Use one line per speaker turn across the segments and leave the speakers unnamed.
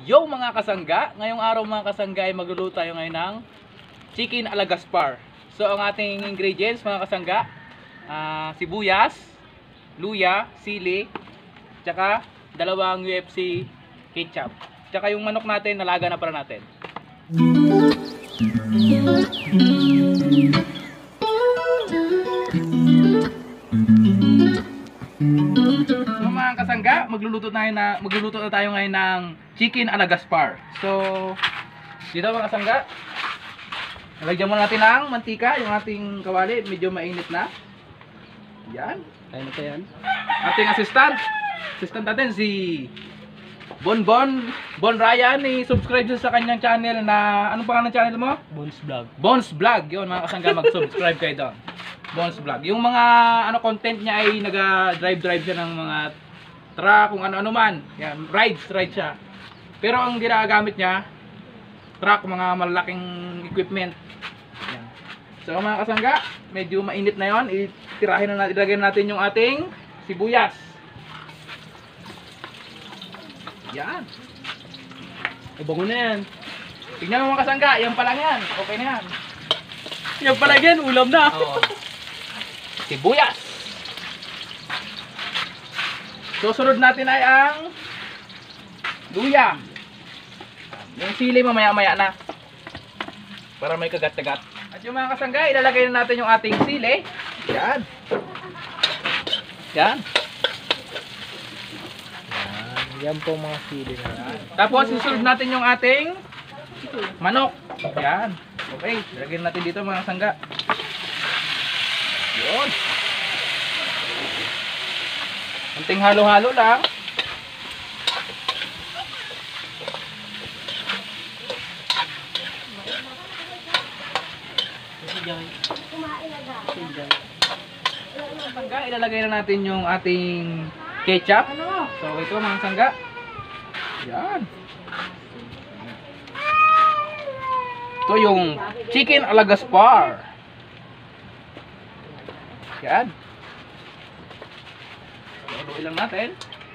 Yo mga kasangga, ngayong araw mga kasangga ay magluluto tayo ngayon ng chicken ala Gaspar. So ang ating ingredients mga kasangga, sibuyas, luya, sili, tsaka dalawang UFC ketchup. Tsaka yung manok natin, nalaga na para natin. So mga kasangga, magluluto na tayo ngayon ng chicken ala Gaspar. So dito mga kasangga, nalagyan muna natin ng mantika, yung ating kawali medyo mainit na. Yan, kaya na yan. Ating assistant natin si Bon Ryan, i-subscribe sa kanyang channel na, anong pangalan ng channel mo? Bones Vlog. Yun mga kasangga, mag-subscribe kayo doon. Bones Vlog. Yung mga content niya ay naga-drive siya ng mga truck, kung ano-ano man. Yan, ride siya. Pero ang ginagamit niya, truck, mga malaking equipment. Yan. So mga kasangga, medyo mainit na yon. Ilagay natin yung ating sibuyas. Yan.
Bango na yan.
Tingnan mo mga kasangga, yan pa lang yan. Okay na yan.
Yan pala yan, ulam na.
Oo. Sibuyas. Susunod natin ay ang luya. Yung sili mamaya-maya na. Para may kagat-kagat. At yung mga kasangga, ilalagay na natin yung ating sili. Yan. Yan.
Yan po mga sili na yan.
Tapos susunod natin yung ating manok. Yan. Okay, ilagay natin dito mga kasangga. Yun. Kunting halo-halo lang. Sangga, ilalagay na natin yung ating ketchup. So ito mga sangga. Yan. Ito yung chicken ala Gaspar. Yan. Haluin lang natin.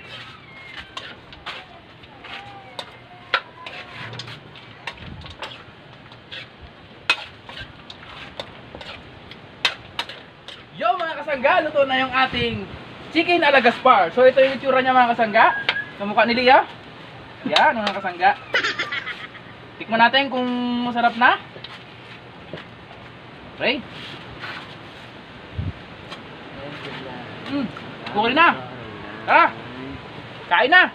Yo mga kasangga, luto na yung ating chicken ala Gaspar. So ito yung itsura niya mga kasangga. Kamukha ni Lia. Yan mga kasangga. Tikman natin kung masarap na. Okay. Okay na. Tara. Kain na.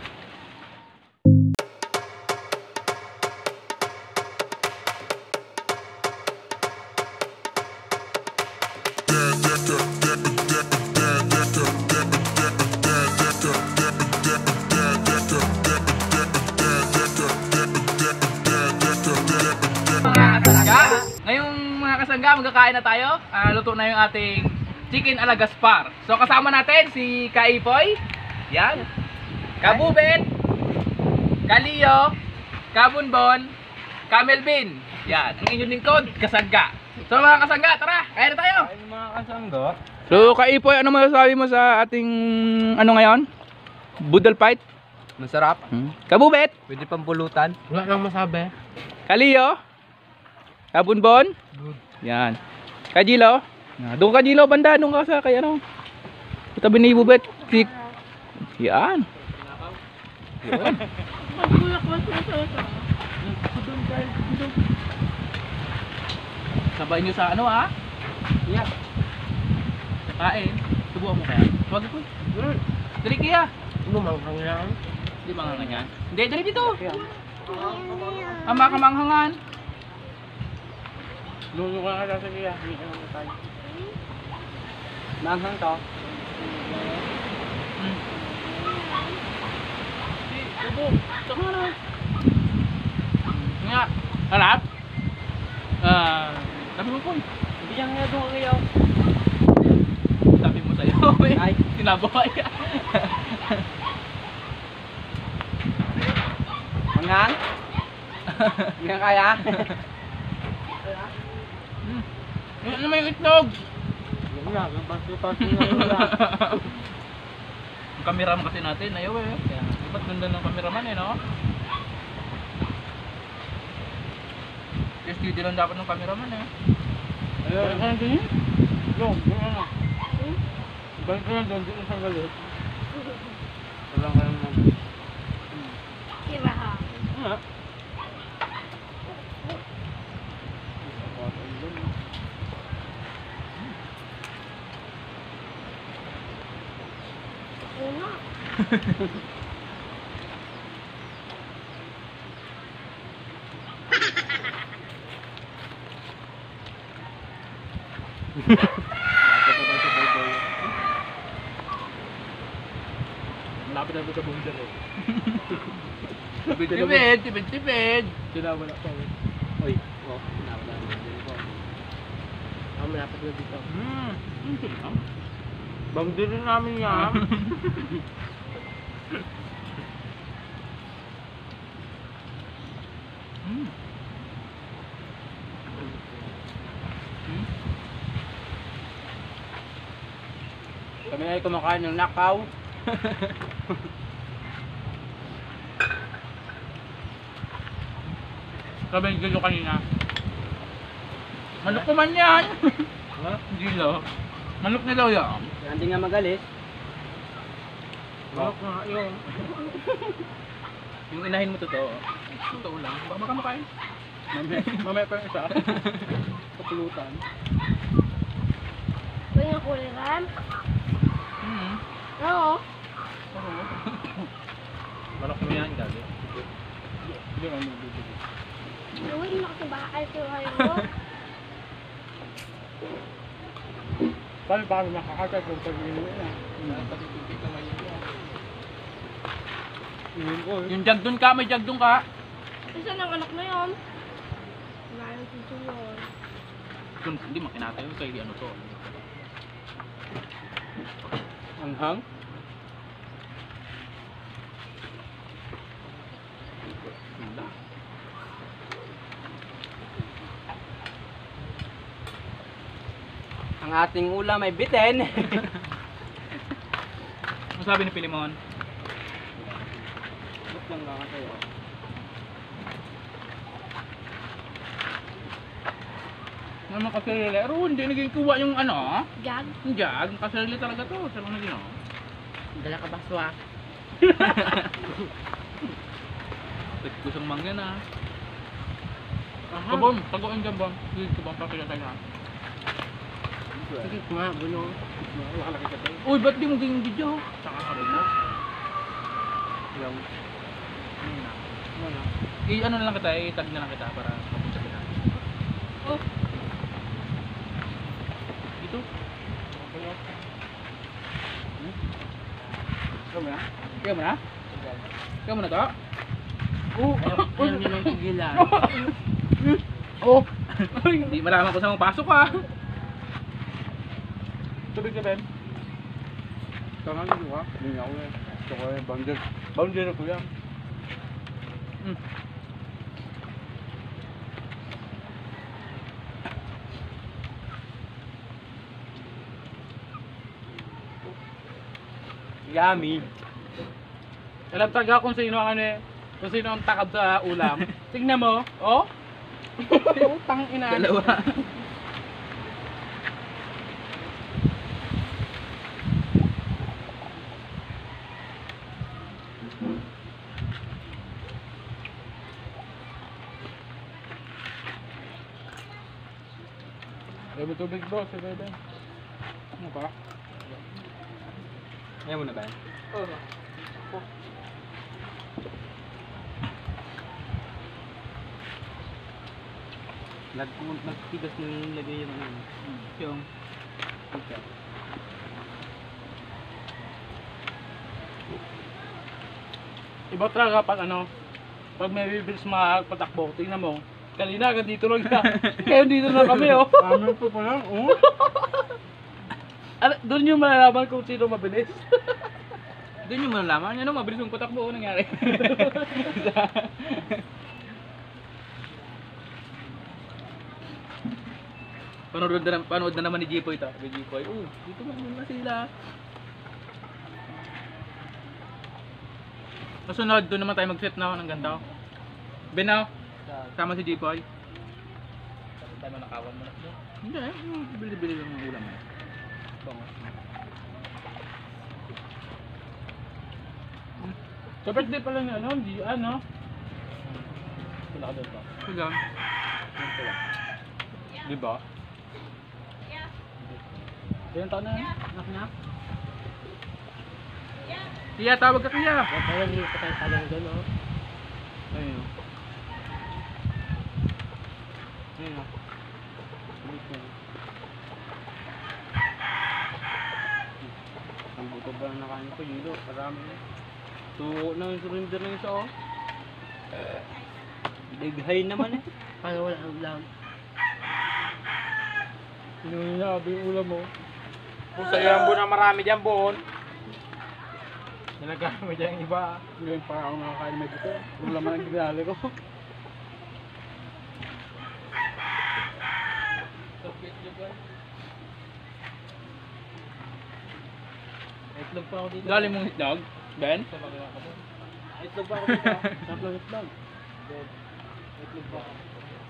Ngayong mga kasangga, magkakain na tayo. Luto na yung ating chicken ala Gaspar. So kasama natin si Kaipoy. Yan. Kabubet. Kalio. Kabunbon. Kamelvin. Yan. Ang inyong lingkod, kasangga. So mga kasangga, tara, kain na tayo.
Ay mga kasangga.
So Kaipoy, ano masasabi mo sa ating ngayon? Budal fight?
Masarap.
Kabubet.
Pwede pang pulutan. Wala kang masabi.
Kalio. Kabunbon.
Good.
Yan. Kajilo. Doon Kajilo, banda. Doon ka sa kay ano. Tabi ni Bubet. Klik. Yan. Yan. Sabay nyo sa ano ha? Yeah. Kakain. Subukan mo kaya? Huwag ko. Dali kaya.
Ano manghang yan?
Hindi manghangan yan. Hindi, dali dito. Ama ka manghangan.
Lulo ka sa kaya. Manghang to.
Tubo. Tsaka na. Nga. Harap. Sabi mo po.
Bigyan nga doon kayo.
Sabi mo sa'yo.
Ay.
Tinaboy.
Manghang? Manghang kaya?
Ano may itlog?
Yan nga, pasti nga wala.
Ang kameraman kasi natin, ayaw eh. Ba't ganda ng kameraman eh, no? Steady lang dapat ng cameraman eh.
Ayun, ano din? Yung ano? Balik ka na doon, dito sa galit. Walang ka naman.
Kiraha.
Nga.
Oo nga.
Malapit na sa bundal eh.
Tipid.
Sinawala pa eh. Uy, oh, sinawala na dito. Malapit na dito. Boundary namin yan. Kami ay kumakain ng nakaw.
Sabi ng gilo kanina. Manok naman yan.
Ha?
Gilo. Manok nila yan.
Hindi nga magalis. Manok nga yun.
Yung inahin mo totoo. Totoo lang. Baka makamakain.
Mamaya pa yung isa. Kapulutan.
Ito yung kuliran. Oo.
Manok naman yan, gabi.
Hindi nga nabibigay.
Uy, nakasabakal ko kayo.
Paano makakatay kung pag-inom na? Inom ko eh.
Yung jag dun ka, may jag dun ka.
Isa ng anak na yun. Wala yung susunod.
Kung hindi makinatay yun kay ano to.
Anghang?
Ganda.
Ang ating ulam ay biten.
Ano sabi ni Pilimon?
Ba't lang kakatay oh?
Ano mga kasarili? Pero hindi naging kuha yung ano.
Jag.
Yung jag. Kasarili talaga to. Sa lang naging
Dala ka baswa.
Kusang mangyan ah. Kabon, taguin dyan bon. Sige, kabon pa kaya tayo.
Sige, kuma, buno. Makalaki ka tayo.
Uy, ba't di mo ganyan video? Saka ka mo?
Yung, wala.
I-ano na lang kita, i-tag na lang kita para mapunta kita.
Oh.
Dito?
Ikaw mo na?
Kaya mo na? Kaya mo na to?
Ayaw nyo nang tigilan.
Oh! Hindi malaman ko sa mga pasok ah.
Tubig ka, Ben. Tama ka, diba? Hindi ako eh. Gusto ko eh, boundary. Boundary ko yan.
Mm.
Yummy. Alam talaga kung sino ang ano eh. Kung sino ang takab sa ulam. Tignan mo. Oh. Utang ina.
Dalawa.
May tubig bro, si Bebe. Ano ba? Ayaw mo na ba? Oo. Nagtigas na yung lagay yung ano.
Yung
Okay. Iba talaga pag ano, pag may bibilis patakbo, tingnan mo. Kanina hanggang dito lang siya. Kaya dito na kami oh. Amin po pala, oh. Doon yung malalaman kung sino mabilis.
doon yung malalaman. Ano, mabilis yung patakbo. Ano nangyari? Panood na naman ni Jipoy ito. Ni Jipoy. Dito na sila. Kasunod, doon naman tayo mag-set na ng ganda. Benaw, tama si Jipoy.
tayo manakawan mo na.
Hindi, bili-bili lang ng ulam.
Bango. Sa birthday pala ni ano, di ano? Wala ka doon ba?
Wala.
Yun pala. Di ba? Ilan taon na yan? Anak niya?
Tiya, tawag ka tiya.
Kaya hindi pa tayo talong doon, oh. Ayun, oh. Ayun, oh. Bilis na. Ang buto ba na nakain ko, Yilo? Parami na. Tuko na yung surrender ng isa, oh. Big high naman, eh. Paano wala ang ulam? Sino yung nabi yung ulam, oh?
Kung sa'yo ang buo na marami dyan, buon.
Nalagay mo dyan yung iba. Ngayon pa ako nakakain may buto. Wala man ang ginali ko. Itlog pa ako dito.
Dali mong itlog, Ben?
Itlog pa ako dito. Samplang itlog. Itlog pa ako.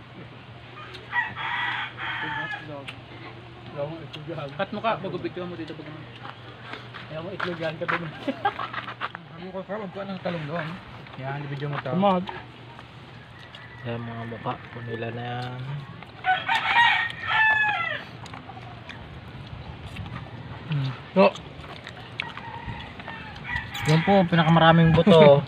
Itlog. Ayaw mo itlog yan.
Cut mo ka, magubicture mo dito pag ano.
Ayaw mo itlog yan ka doon.
Ano ko sa magkuha ng talong doon? Yan, video mo to.
Tamad.
Yan mga mukha po nila na yan. So, yan po, pinakamaraming buto.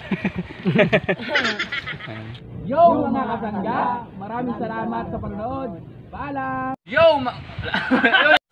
Yo mga kasangga, maraming salamat sa panonood. Paalam! Yo!